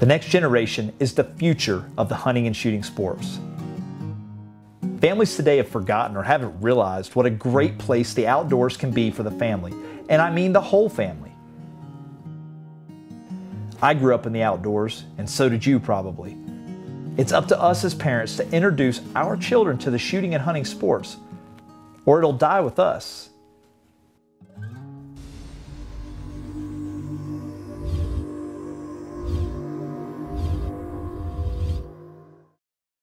The next generation is the future of the hunting and shooting sports. Families today have forgotten or haven't realized what a great place the outdoors can be for the family, and I mean the whole family. I grew up in the outdoors, and so did you probably. It's up to us as parents to introduce our children to the shooting and hunting sports, or it'll die with us.